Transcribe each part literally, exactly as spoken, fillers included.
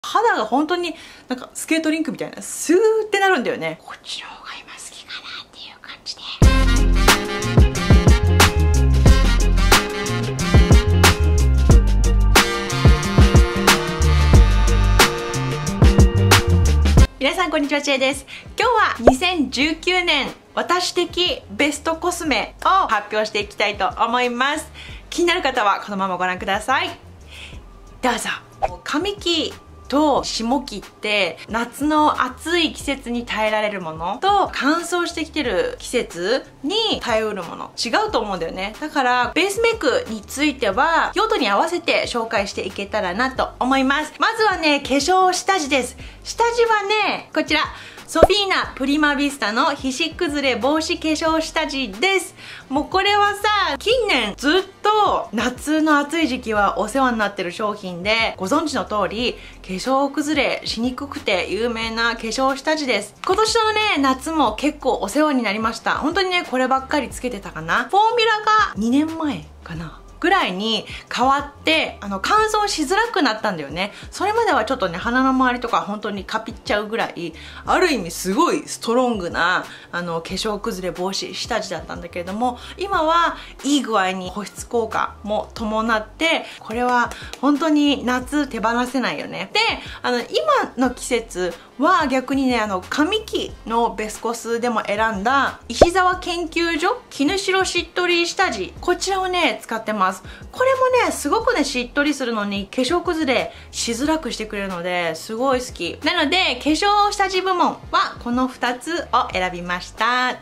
肌が本当になんかスケートリンクみたいなスーってなるんだよね。こっちの方が今好きかなっていう感じで。皆さんこんにちは、ちえです。今日はにせんじゅうきゅうねん私的ベストコスメを発表していきたいと思います。気になる方はこのままご覧ください。どうぞ。上期と下期って夏の暑い季節に耐えられるものと乾燥してきてる季節に耐えうるもの違うと思うんだよね。だからベースメイクについては用途に合わせて紹介していけたらなと思います。まずはね、化粧下地です。下地はね、こちらソフィーナプリマヴィスタの皮脂崩れ防止化粧下地です。もうこれはさ、近年ずっと夏の暑い時期はお世話になってる商品で、ご存知の通り化粧崩れしにくくて有名な化粧下地です。今年のね、夏も結構お世話になりました。本当にね、こればっかりつけてたかな。フォーミュラがにねんまえかなぐらいに変わってあの乾燥しづらくなったんだよね。それまではちょっとね、鼻の周りとか本当にカピっちゃうぐらい、ある意味すごいストロングなあの化粧崩れ防止下地だったんだけれども、今はいい具合に保湿効果も伴って、これは本当に夏手放せないよね。で、あの今の季節は逆にね、あの上期のベスコスでも選んだ石沢研究所絹白しっとり下地、こちらをね使ってます。これもね、すごくねしっとりするのに化粧崩れしづらくしてくれるのですごい好きなので、化粧下地部門はこのふたつを選びました。はい、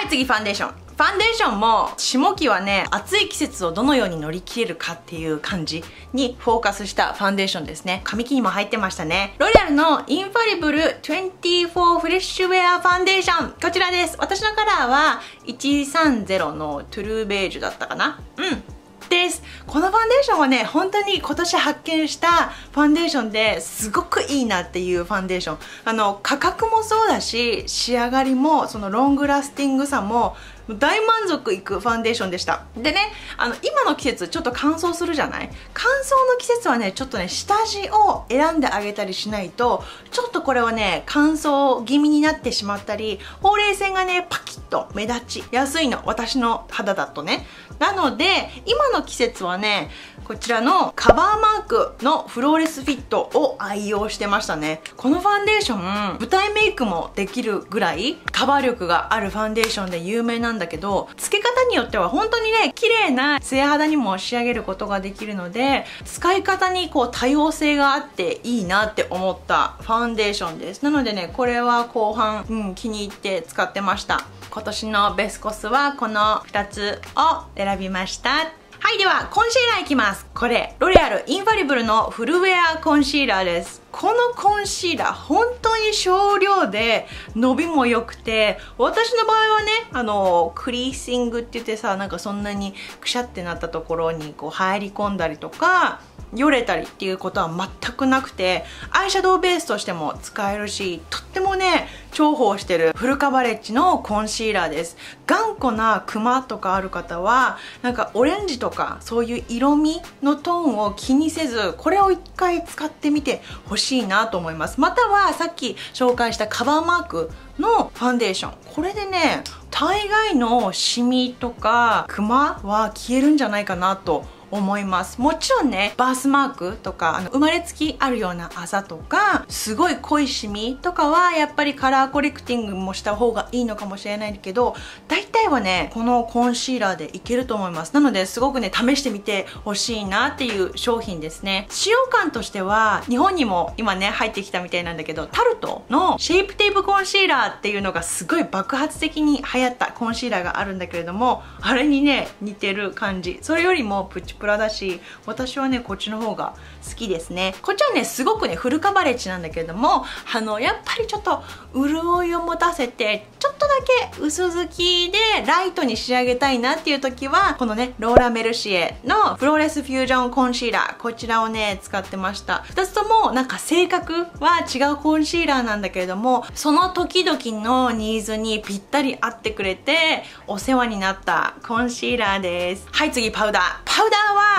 次ファンデーション。ファンデーションも下期はね、暑い季節をどのように乗り切れるかっていう感じにフォーカスしたファンデーションですね。上期にも入ってましたね。ロレアルのインファリブルにじゅうよんフレッシュウェアファンデーション、こちらです。私のカラーはいちさんゼロのトゥルーベージュだったかな。うんです。このファンデーションはね、本当に今年発見したファンデーションですごくいいなっていうファンデーション。あの価格もそうだし、仕上がりもそのロングラスティングさも大満足いくファンデーションでした。でね、あの今の季節ちょっと乾燥するじゃない。乾燥の季節はね、ちょっとね下地を選んであげたりしないと、ちょっとこれはね乾燥気味になってしまったり、ほうれい線がねパキッと目立ちやすいの、私の肌だとね。なので今の季節はね、こちらのカバーマークのフローレスフィットを愛用してましたね。このファンデーション、舞台メイクもできるぐらいカバー力があるファンデーションで有名なんだけど、付け方によっては本当にね、綺麗なツヤ肌にも仕上げることができるので、使い方にこう多様性があっていいなって思ったファンデーションです。なのでね、これは後半、うん、気に入って使ってました。今年のベスコスはこのふたつを選びました。はい、ではコンシーラーいきます。これロレアルインファリブルのフルウェアコンシーラーです。このコンシーラー本当に少量で伸びも良くて、私の場合はね、あのクリーシングって言ってさ、なんかそんなにくしゃってなったところにこう入り込んだりとかよれたりっていうことは全くなくて、アイシャドウベースとしても使えるし、とってもね重宝してるフルカバレッジのコンシーラーです。頑固なクマとかある方は、なんかオレンジとかそういう色味のトーンを気にせず、これを一回使ってみてほしいなと思います。またはさっき紹介したカバーマークのファンデーション、これでね大概のシミとかクマは消えるんじゃないかなと思います。もちろんね、バースマークとかあの生まれつきあるようなあざとかすごい濃いシミとかはやっぱりカラーコレクティングもした方がいいのかもしれないけど、大体はねこのコンシーラーでいけると思います。なのですごくね試してみてほしいなっていう商品ですね。使用感としては日本にも今ね入ってきたみたいなんだけど、タルトのシェイプテープコンシーラーっていうのがすごい爆発的に流行ったコンシーラーがあるんだけれども、あれにね似てる感じ。それよりもプチプラだし、私はねこっちの方が好きですね。こっちはねすごくねフルカバレッジなんだけれども、あのやっぱりちょっと潤いを持たせてちょっとだけ薄付きでライトに仕上げたいなっていう時は、このねローラ・メルシエのフローレスフュージョンコンシーラー、こちらをね使ってました。ふたつともなんか性格は違うコンシーラーなんだけれども、その時々のニーズにぴったり合ってくれてお世話になったコンシーラーです。はい、次パウダー。パウダーは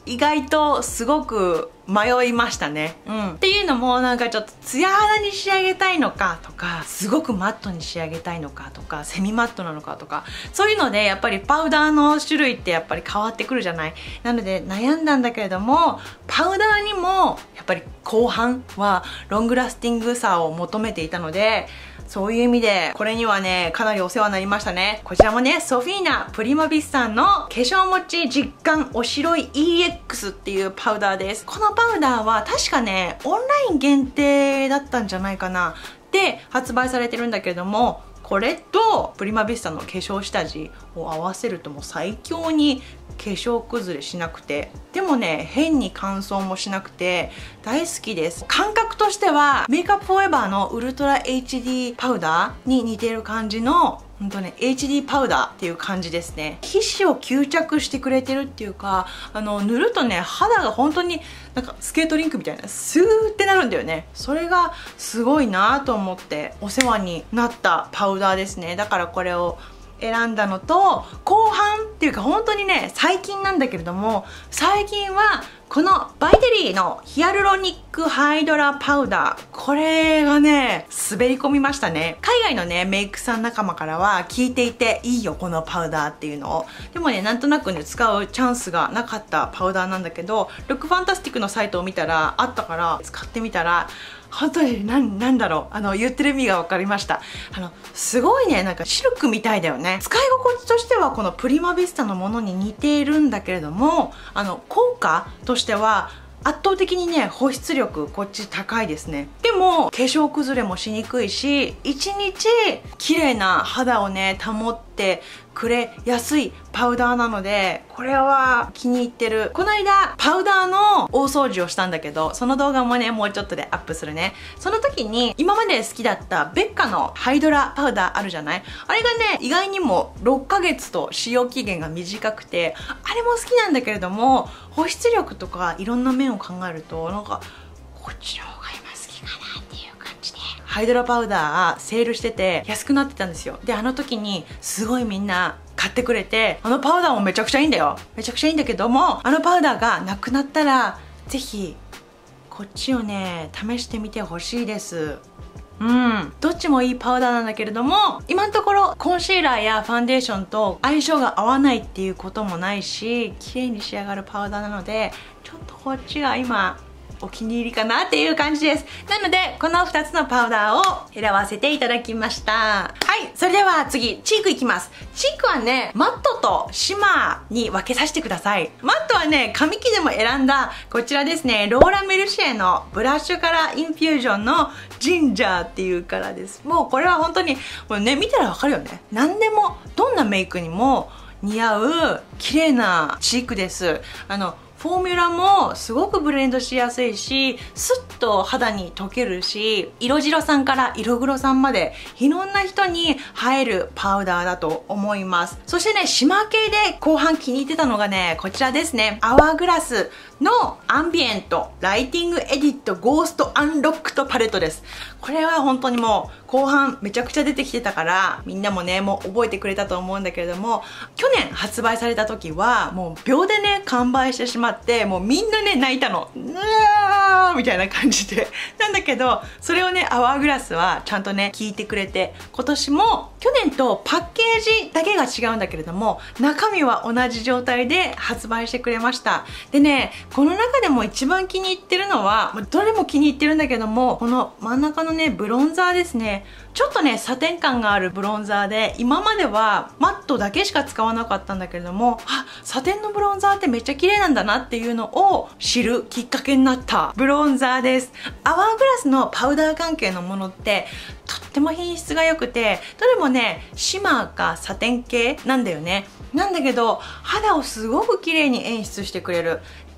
意外とすごく迷いましたね。うん。っていうのもなんかちょっとツヤ肌に仕上げたいのかとか、すごくマットに仕上げたいのかとか、セミマットなのかとか、そういうのでやっぱりパウダーの種類ってやっぱり変わってくるじゃない。なので悩んだんだけれども、パウダーにもやっぱり後半はロングラスティングさを求めていたので、そういう意味でこれにはねかなりお世話になりましたね。こちらもねソフィーナプリマビスタの化粧持ち実感お白い イーエックス っていうパウダーです。このパウダーは確かねオンライン限定だったんじゃないかなで発売されてるんだけれども、これとプリマビスタの化粧下地を合わせるともう最強に化粧崩れしなくて、でもね変に乾燥もしなくて大好きです。感覚としてはメイクアップフォーエバーのウルトラ エイチディー パウダーに似てる感じのほんとね エイチディー パウダーっていう感じですね。皮脂を吸着してくれてるっていうか、あの塗るとね肌が本当になんかスケートリンクみたいなスーってなるんだよね。それがすごいなと思ってお世話になったパウダーですね。だからこれを選んだのと、後半っていうか本当にね最近なんだけれども、最近はこのバイテリーのヒアルロニックハイドラパウダー、これがね滑り込みましたね。海外のねメイクさん仲間からは聞いていて、いいよこのパウダーっていうのを。でもねなんとなくね使うチャンスがなかったパウダーなんだけど、ルックファンタスティックのサイトを見たらあったから使ってみたら、本当に何なんだろう、あの言ってる意味が分かりました。あのすごいねなんかシルクみたいだよね。使い心地としてはこのプリマビスタのものに似ているんだけれども、あの効果としては圧倒的にね保湿力こっち高いですね。でも化粧崩れもしにくいし、一日綺麗な肌をね保ってくれやすいパウダーなので、これは気に入ってる。この間パウダーの大掃除をしたんだけど、その動画もねもうちょっとでアップするね。その時に今まで好きだったベッカのハイドラパウダーあるじゃない。あれがね意外にもろっかげつと使用期限が短くて、あれも好きなんだけれども、保湿力とかいろんな面を考えるとなんかこっちの方が今好きかなっていう感じで、ハイドラパウダーセールしてて安くなってたんですよ。であの時にすごいみんな買ってくれて、あのパウダーもめちゃくちゃいいんだよ。めちゃくちゃいいんだけども、あのパウダーがなくなったらぜひこっちをね試してみてほしいです。うん、どっちもいいパウダーなんだけれども、今のところコンシーラーやファンデーションと相性が合わないっていうこともないし、綺麗に仕上がるパウダーなので、ちょっとこっちが今お気に入りかなっていう感じです。なのでこのふたつのパウダーを選ばせていただきました。はい、それでは次チークいきます。チークはねマットとシマーに分けさせてください。マットはね紙機でも選んだこちらですね、ローラ・メルシエのブラッシュカラーインフュージョンのジンジャーっていうカラーです。もうこれは本当にこれね見たらわかるよね。何でもどんなメイクにも似合う綺麗なチークです。あのフォーミュラもすごくブレンドしやすいし、スッと肌に溶けるし、色白さんから色黒さんまでいろんな人に映えるパウダーだと思います。そしてねシマー系で後半気に入ってたのがねこちらですね、アワーグラスのアンビエントライティングエディットゴーストアンロックトパレットです。これは本当にもう後半めちゃくちゃ出てきてたから、みんなもねもう覚えてくれたと思うんだけれども、去年発売された時はもう秒でね完売してしまって、もうみんなね泣いたの、うわーみたいな感じでなんだけど、それをねアワーグラスはちゃんとね聞いてくれて、今年も去年とパッケージだけが違うんだけれども中身は同じ状態で発売してくれました。でねこの中でも一番気に入ってるのは、どれも気に入ってるんだけども、この真ん中のねブロンザーですね。ちょっとねサテン感があるブロンザーで、今まではマットだけしか使わなかったんだけれども、あ、サテンのブロンザーってめっちゃ綺麗なんだなっていうのを知るきっかけになったブロンザーです。アワーグラスのパウダー関係のものってとっても品質が良くて、どれもねシマーかサテン系なんだよね。なんだけど肌をすごく綺麗に演出してくれる。で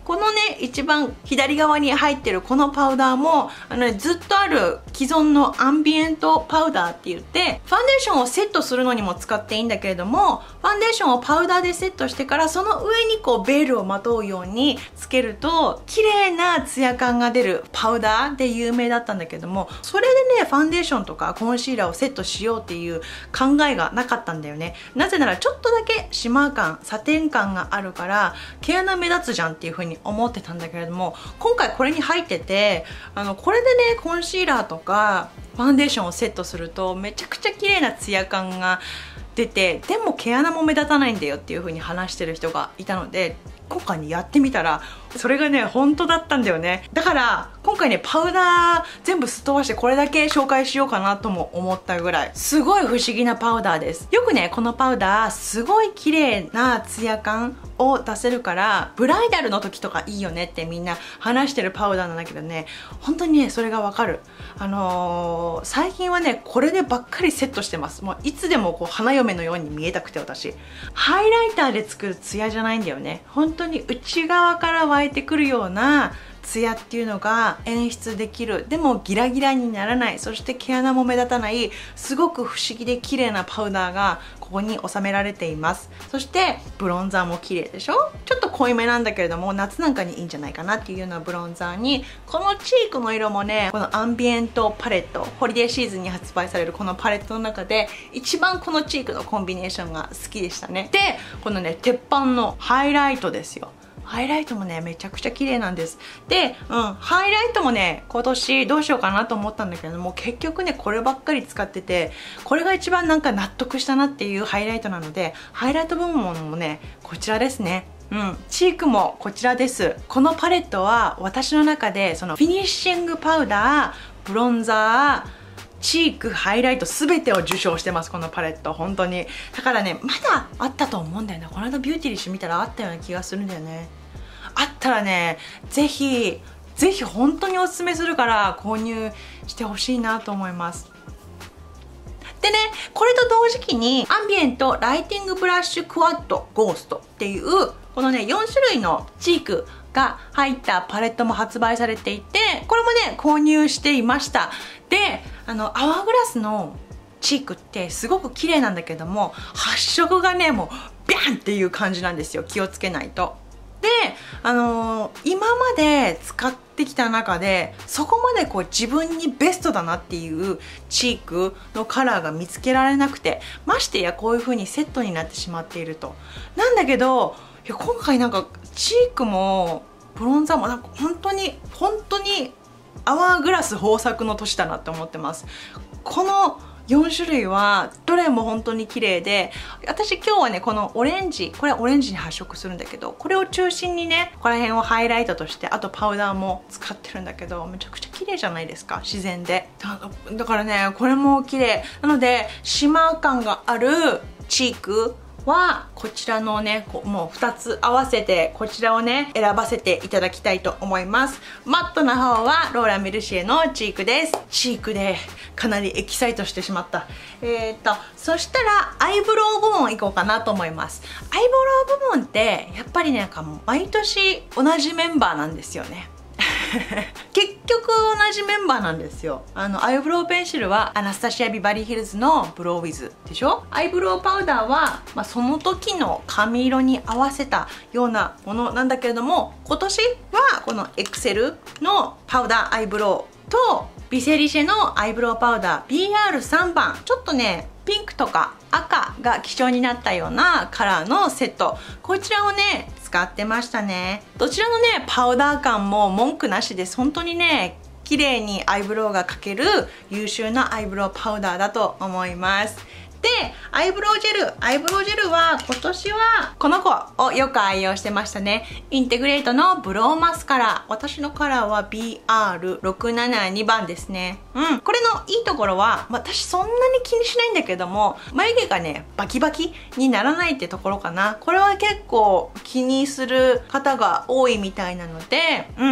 このね一番左側に入ってるこのパウダーもあの、ね、ずっとある既存のアンビエントパウダーって言ってファンデーションをセットするのにも使っていいんだけれども、ファンデーションをパウダーでセットしてからその上にこうベールをまとうようにつけると綺麗なツヤ感が出るパウダーで有名だったんだけども、それでねファンデーションとかコンシーラーをセットしようっていう考えがなかったんだよね。なぜならちょっとだけシマー感、サテン感があるから毛穴目立つじゃんっていう風に思ってたんだけれども、今回これに入っててあのこれでねコンシーラーとかファンデーションをセットするとめちゃくちゃ綺麗なツヤ感が出て、でも毛穴も目立たないんだよっていう風に話してる人がいたので、今回ねやってみたらそれがね本当だったんだよね。だから今回ねパウダー全部すっ飛ばしてこれだけ紹介しようかなとも思ったぐらいすごい不思議なパウダーです。よくねこのパウダーすごい綺麗なツヤ感を出せるからブライダルの時とかいいよねってみんな話してるパウダーなんだけどね、本当にねそれがわかる。あのー、最近はねこれでばっかりセットしてます。もういつでもこう花嫁のように見えたくて、私ハイライターで作るツヤじゃないんだよね。本当に内側から湧いてくるようなツヤっていうのが演出できる、でもギラギラにならない、そして毛穴も目立たないすごく不思議で綺麗なパウダーがここに収められています。そしてブロンザーも綺麗でしょ。ちょっと濃いめなんだけれども夏なんかにいいんじゃないかなっていうようなブロンザーに、このチークの色もねこのアンビエントパレット、ホリデーシーズンに発売されるこのパレットの中で一番このチークのコンビネーションが好きでしたね。でこのね鉄板のハイライトですよ。ハイライトもねめちゃくちゃ綺麗なんです。で、うん、ハイライトもね今年どうしようかなと思ったんだけれども、結局ねこればっかり使ってて、これが一番なんか納得したなっていうハイライトなので、ハイライト部門もねこちらですね。うん、チークもこちらです。このパレットは私の中でそのフィニッシングパウダー、ブロンザー、チーク、ハイライト全てを受賞してます、このパレット。本当にだからねまだあったと思うんだよね。この間ビューティリッシュ見たらあったような気がするんだよね。あったらねぜひぜひ本当におすすめするから購入してほしいなと思います。でねこれと同時期にアンビエントライティングブラッシュクワッドゴーストっていうこのねよん種類のチークが入ったパレットも発売されていて、これもね購入していました。であのアワーグラスのチークってすごく綺麗なんだけども、発色がねもうビャンっていう感じなんですよ。気をつけないと。であのー、今まで使ってきた中でそこまでこう自分にベストだなっていうチークのカラーが見つけられなくて、ましてやこういう風にセットになってしまっていると。なんだけどいや今回なんかチークもブロンザーもなんか本当に本当にアワーグラス豊作の年だなって思ってます。このよん種類はどれも本当に綺麗で、私今日はねこのオレンジ、これオレンジに発色するんだけど、これを中心にねここら辺をハイライトとして、あとパウダーも使ってるんだけど、めちゃくちゃ綺麗じゃないですか、自然で。だ, だからねこれも綺麗なので、シマー感があるチークはこちらのねこもうふたつ合わせてこちらをね選ばせていただきたいと思います。マットな方はローラ・メルシエのチークです。チークでかなりエキサイトしてしまった。えー、っとそしたらアイブロウ部門いこうかなと思います。アイブロウ部門ってやっぱりねなんかもう毎年同じメンバーなんですよね。結局同じメンバーなんですよ。あのアイブロウペンシルはアナスタシア・ビバリーヒルズのブローウィズでしょ。アイブロウパウダーは、まあ、その時の髪色に合わせたようなものなんだけれども、今年はこのエクセルのパウダーアイブロウとビセリシェのアイブロウパウダー ビーアールさん 番、ちょっとねピンクとか赤が基調になったようなカラーのセット、こちらをね使ってましたね。どちらのねパウダー感も文句なしです。本当にね綺麗にアイブロウが描ける優秀なアイブロウパウダーだと思います。でアイブロウジェル、アイブロウジェルは今年はこの子をよく愛用してましたね。インテグレートのブローマスカラー、私のカラーは ビーアールろくななに 番ですね。うん、これのいいところは私そんなに気にしないんだけども、眉毛がねバキバキにならないってところかな。これは結構気にする方が多いみたいなので、うん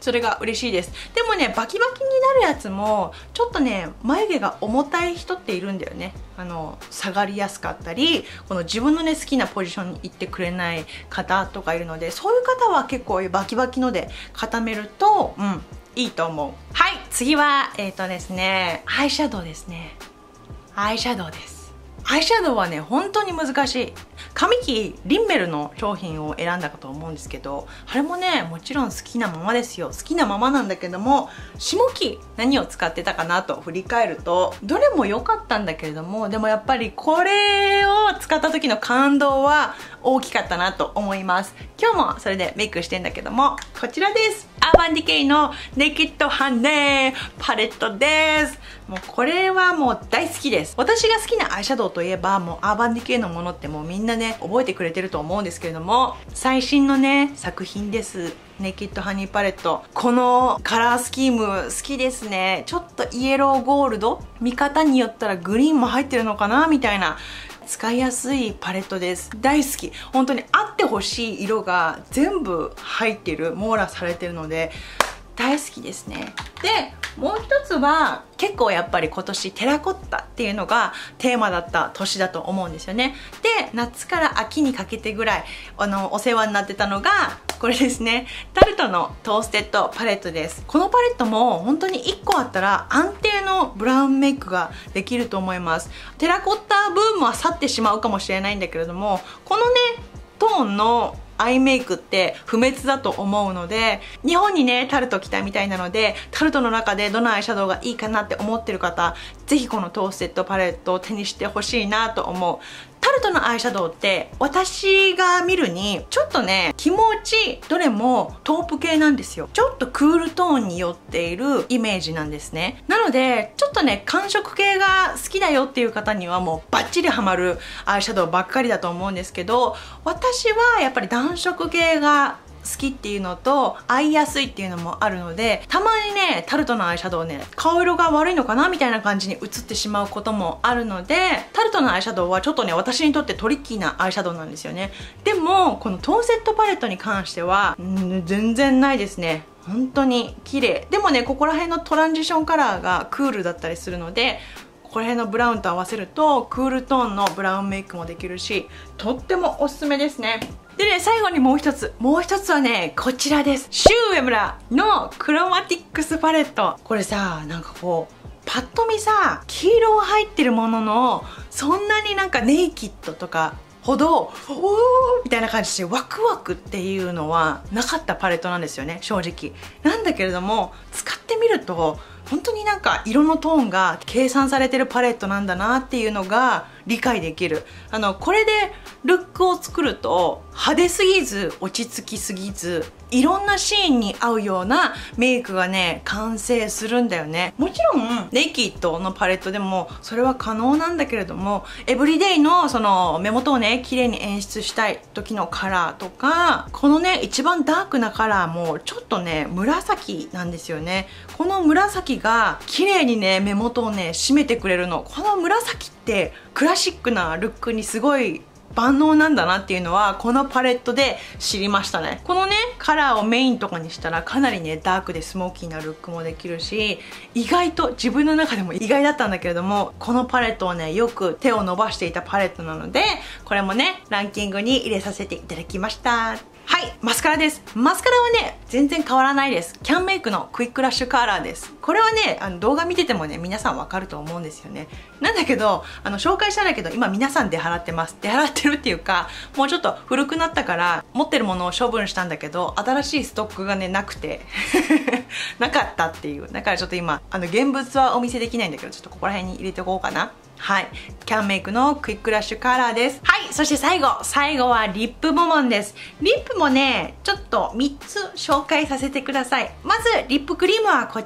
それが嬉しいです。でもね、バキバキになるやつもちょっとね、眉毛が重たい人っているんだよね。あの下がりやすかったり、この自分のね好きなポジションに行ってくれない方とかいるので、そういう方は結構バキバキので固めるとうんいいと思う。はい、次はえっとですね、アイシャドウですね。アイシャドウです。アイシャドウはね本当に難しい。髪木リンメルの商品を選んだかと思うんですけど、あれもねもちろん好きなままですよ。好きなままなんだけども、下期何を使ってたかなと振り返るとどれも良かったんだけれども、でもやっぱりこれを使った時の感動は大きかったなと思います。今日もそれでメイクしてんだけども、こちらです。アーバンディケイのネイキッドハンデパレットです。もうこれはもう大好きです。私が好きなアイシャドウといえば、もうアーバンディケイのものってもうみんなね覚えてくれてると思うんですけれども、最新のね作品です。ネイキッドハニーパレット。このカラースキーム好きですね。ちょっとイエローゴールド、見方によったらグリーンも入ってるのかなみたいな、使いやすいパレットです。大好き。本当にあってほしい色が全部入ってる、網羅されてるので大好きですね。でもう一つは結構やっぱり今年テラコッタっていうのがテーマだった年だと思うんですよね。で夏から秋にかけてぐらいあのお世話になってたのがこれですね。タルトのトーステッドパレットです。このパレットも本当にいっこあったら安定のブラウンメイクができると思います。テラコッタブームは去ってしまうかもしれないんだけれども、このねトーンのアイメイクって不滅だと思うので、日本にねタルト来たみたいなので、タルトの中でどのアイシャドウがいいかなって思ってる方、ぜひこのトーステッドパレットを手にしてほしいなと思う。タルトのアイシャドウって私が見るにちょっとね気持ちどれもトープ系なんですよ。ちょっとクールトーンに寄っているイメージなんですね。なのでちょっとね寒色系が好きだよっていう方にはもうバッチリハマるアイシャドウばっかりだと思うんですけど、私はやっぱり暖色系が好きっていうのと合いやすいっていうのもあるので、たまにねタルトのアイシャドウね顔色が悪いのかなみたいな感じに映ってしまうこともあるので、タルトのアイシャドウはちょっとね私にとってトリッキーなアイシャドウなんですよね。でもこのトーンセットパレットに関してはん全然ないですね。本当に綺麗。でもねここら辺のトランジションカラーがクールだったりするので、ここら辺のブラウンと合わせるとクールトーンのブラウンメイクもできるし、とってもおすすめですね。でね、最後にもう一つ。もう一つはね、こちらです。シュウエムラのクロマティックスパレット。これさ、なんかこう、パッと見さ、黄色が入ってるものの、そんなになんかネイキッドとかほど、おーみたいな感じでワクワクっていうのはなかったパレットなんですよね、正直。なんだけれども、使ってみると、本当になんか色のトーンが計算されてるパレットなんだなっていうのが理解できる。あのこれでルックを作ると派手すぎず落ち着きすぎず、いろんなシーンに合うようなメイクがね完成するんだよね。もちろんネイキッドのパレットでもそれは可能なんだけれども、エブリデイのその目元をね綺麗に演出したい時のカラーとか、このね一番ダークなカラーもちょっとね紫なんですよね。この紫が綺麗にね目元をね締めてくれるの。この紫ってクラシックなルックにすごい万能なんだなっていうのはこのパレットで知りましたね。このねカラーをメインとかにしたらかなりねダークでスモーキーなルックもできるし、意外と自分の中でも意外だったんだけれども、このパレットをねよく手を伸ばしていたパレットなので、これもねランキングに入れさせていただきました。はい、マスカラです。マスカラはね全然変わらないです。キャンメイクのクイックラッシュカラーです。これはねあの動画見ててもね皆さんわかると思うんですよね。なんだけどあの紹介したんだけど今皆さん出払ってます。出払ってるっていうか、もうちょっと古くなったから持ってるものを処分したんだけど、新しいストックがねなくてなかったっていう。だからちょっと今あの現物はお見せできないんだけど、ちょっとここら辺に入れておこうかな。はい、キャンメイクのクイックラッシュカラーです。はい、そして最後最後はリップ部門です。リップもねちょっとみっつ紹介させてください。まずリップクリームはこちらですね。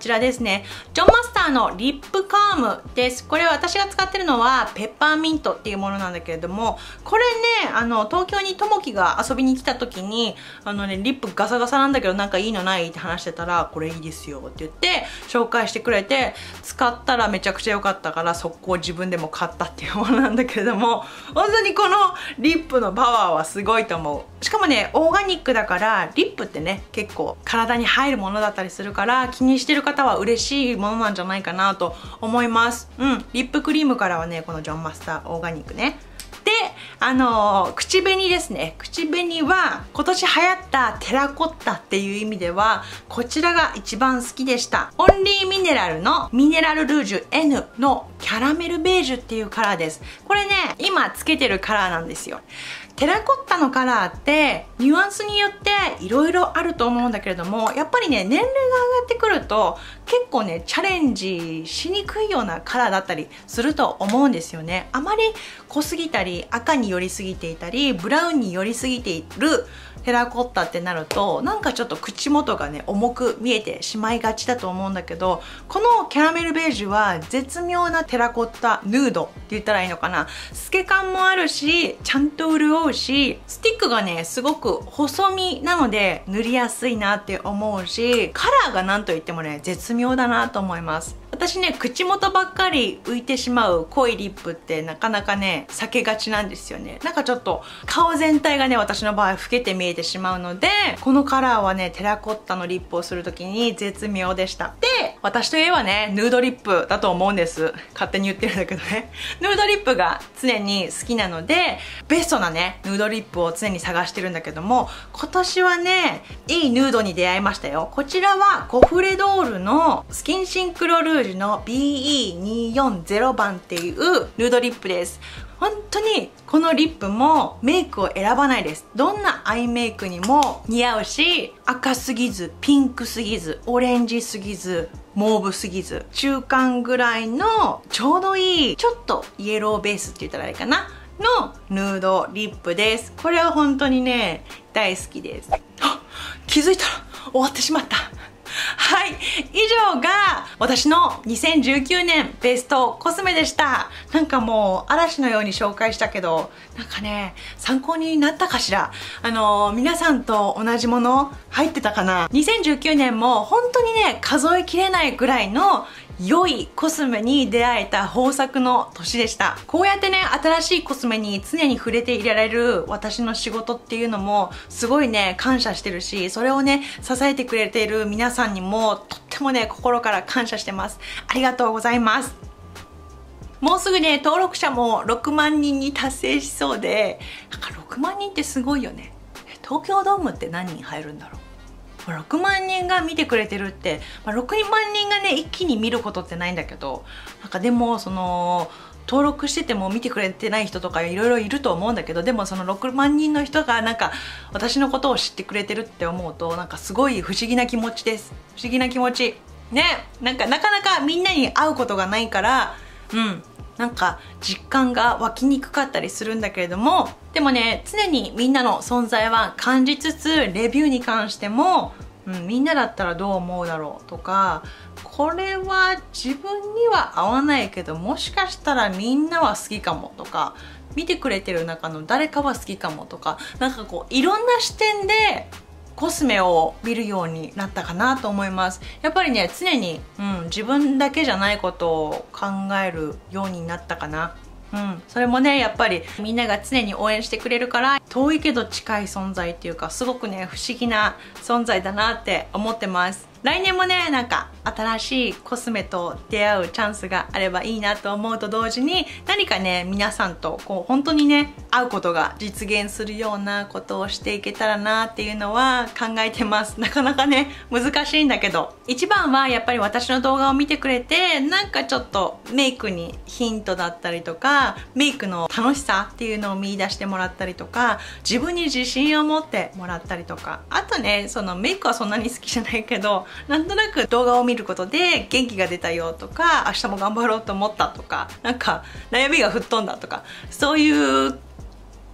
ね、ジョンマスターのリップカームです。これ私が使ってるのはペッパーミントっていうものなんだけれども、これね、あの東京にともきが遊びに来た時に、あのね、リップガサガサなんだけどなんかいいのないって話してたら、これいいですよって言って紹介してくれて、使ったらめちゃくちゃ良かったから速攻自分でも買ったっていうものなんだけれども、本当にこのリップのパワーはすごいと思う。しかもね、オーガニックだからリップってね、結構体に入るものだったりするから、気にしてる方は嬉しいものなんじゃないかなと思います。うん、リップクリームからはね、このジョンマスターオーガニックね。で、あのー、口紅ですね。口紅は今年流行ったテラコッタっていう意味ではこちらが一番好きでした。オンリーミネラルのミネラルルージュ エヌ のキャラメルベージュっていうカラーです。これね、今つけてるカラーなんですよ。テラコッタのカラーってニュアンスによっていろいろあると思うんだけれども、やっぱりね、年齢が上がってくると結構ね、チャレンジしにくいようなカラーだったりすると思うんですよね。あまり濃すぎたり赤に寄りすぎていたりブラウンに寄りすぎているテラコッタってなると、なんかちょっと口元がね、重く見えてしまいがちだと思うんだけど、このキャラメルベージュは絶妙なテラコッタヌードって言ったらいいのかな。透け感もあるし、ちゃんと潤うし、スティックがね、すごく細身なので塗りやすいなって思うし、カラーがなんといってもね、絶妙だなと思います。私ね、口元ばっかり浮いてしまう濃いリップってなかなかね、避けがちなんですよね。なんかちょっと顔全体がね、私の場合老けて見えてしまうので、このカラーはね、テラコッタのリップをする時に絶妙でした。で、私といえばね、ヌードリップだと思うんです。勝手に言ってるんだけどね。ヌードリップが常に好きなので、ベストなね、ヌードリップを常に探してるんだけども、今年はね、いいヌードに出会いましたよ。こちらはコフレドールのスキンシンクロルージュの ビーイーにーよんゼロ 番っていうヌードリップです。本当にこのリップもメイクを選ばないです。どんなアイメイクにも似合うし、赤すぎず、ピンクすぎず、オレンジすぎず、モーブすぎず、中間ぐらいのちょうどいい、ちょっとイエローベースって言ったらいいかなのヌードリップです。これは本当にね、大好きです。気づいたら終わってしまった。はい、以上が私のにせんじゅうきゅうねんベストコスメでした。なんかもう嵐のように紹介したけど、なんかね、参考になったかしら。あのー、皆さんと同じもの入ってたかな。にせんじゅうきゅうねんも本当にね、数えきれないぐらいの良いコスメに出会えた豊作の年でした。こうやってね、新しいコスメに常に触れていられる私の仕事っていうのもすごいね、感謝してるし、それをね、支えてくれている皆さんにもとってもね、心から感謝してます。ありがとうございます。もうすぐね、登録者もろくまんにんに達成しそうで、なんかろくまんにんってすごいよね。東京ドームって何人入るんだろう。ろくまんにんが見てくれてるって、まあ、ろくまんにんがね、一気に見ることってないんだけど、なんかでもその登録してても見てくれてない人とかいろいろいると思うんだけど、でもそのろくまんにんの人がなんか私のことを知ってくれてるって思うと、なんかすごい不思議な気持ちです。不思議な気持ちね。なんかなかなかみんなに会うことがないから、うんなんか実感が湧きにくかったりするんだけれども、でもね、常にみんなの存在は感じつつ、レビューに関しても、うん、みんなだったらどう思うだろうとか、これは自分には合わないけどもしかしたらみんなは好きかもとか、見てくれてる中の誰かは好きかもとか、なんかこういろんな視点でコスメを見るようになったかなと思います。やっぱりね、常に、うん、自分だけじゃないことを考えるようになったかな。うん、それもね、やっぱりみんなが常に応援してくれるから、遠いけど近い存在っていうか、すごくね、不思議な存在だなって思ってます。来年もね、なんか新しいコスメと出会うチャンスがあればいいなと思うと同時に、何かね、皆さんとこう本当にね、会うことが実現するようなことをしていけたらなっていうのは考えてます。なかなかね、難しいんだけど、一番はやっぱり私の動画を見てくれて、なんかちょっとメイクにヒントだったりとか、メイクの楽しさっていうのを見出してもらったりとか、自分に自信を持ってもらったりとか、あとね、そのメイクはそんなに好きじゃないけど、なんとなく動画を見ることで元気が出たよとか、明日も頑張ろうと思ったとか、なんか悩みが吹っ飛んだとか、そういう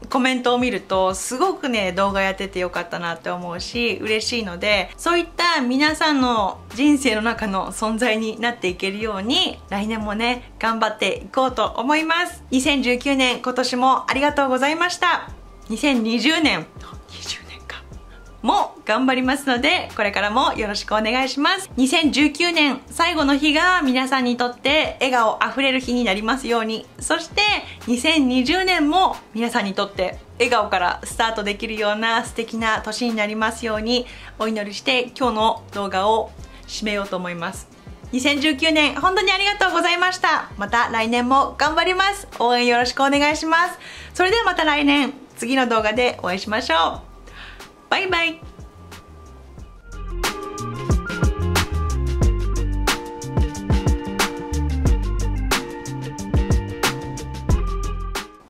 コメントを見るとすごくね動画やっててよかったなって思うし嬉しいので、そういった皆さんの人生の中の存在になっていけるように来年もね頑張っていこうと思います。にせんじゅうきゅうねん今年もありがとうございました。にせんにじゅうねんにじゅうねんかも頑張りますので、これからもよろしくお願いします。にせんじゅうきゅうねん最後の日が皆さんにとって笑顔あふれる日になりますように、そしてにせんにじゅうねんも皆さんにとって笑顔からスタートできるような素敵な年になりますようにお祈りして今日の動画を締めようと思います。にせんじゅうきゅうねん本当にありがとうございました。また来年も頑張ります。応援よろしくお願いします。それではまた来年次の動画でお会いしましょう。バイバイ。